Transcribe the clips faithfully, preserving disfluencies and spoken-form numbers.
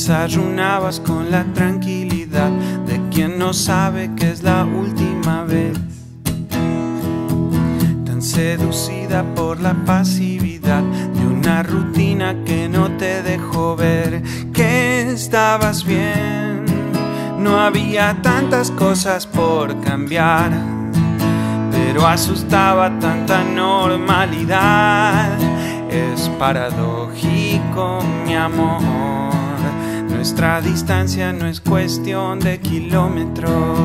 Desayunabas con la tranquilidad de quien no sabe que es la última vez. Tan seducida por la pasividad de una rutina que no te dejó ver que estabas bien. No había tantas cosas por cambiar, pero asustaba tanta normalidad. Es paradójico, mi amor, nuestra distancia no es cuestión de kilómetros.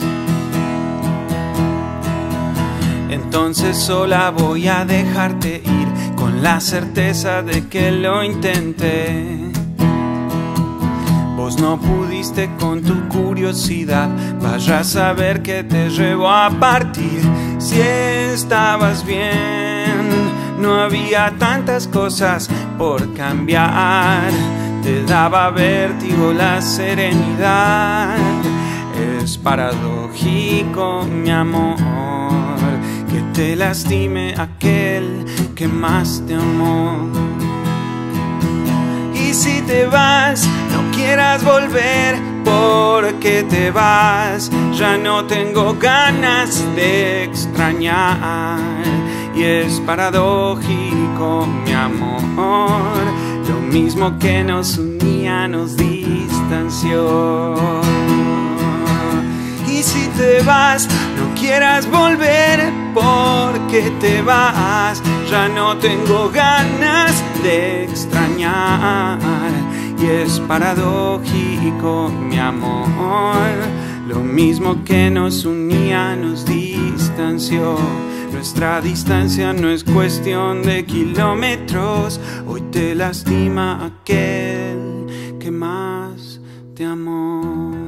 Entonces sola voy a dejarte ir con la certeza de que lo intenté. Vos no pudiste con tu curiosidad, vaya a saber que te llevó a partir. Si estabas bien, no había tantas cosas por cambiar. Te daba vértigo la serenidad. Es paradójico, mi amor, que te lastime aquel que más te amó. Y si te vas, no quieras volver, porque te vas. Ya no tengo ganas de extrañar. Y es paradójico, mi amor, lo mismo que nos unía nos distanció. Y si te vas, no quieras volver, porque te vas. Ya no tengo ganas de extrañar. Y es paradójico, mi amor, lo mismo que nos unía nos distanció. Nuestra distancia no es cuestión de kilómetros. Hoy te lastima aquel que más te amó.